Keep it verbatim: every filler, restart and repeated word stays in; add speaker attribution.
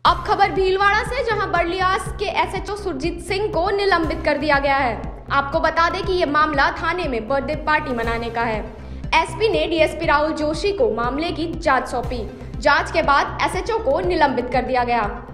Speaker 1: अब खबर भीलवाड़ा से, जहां बर्लियास के एसएचओ सुरजीत सिंह को निलंबित कर दिया गया है। आपको बता दें कि यह मामला थाने में बर्थडे पार्टी मनाने का है। एसपी ने डीएसपी राहुल जोशी को मामले की जांच सौंपी। जांच के बाद एसएचओ को निलंबित कर दिया गया।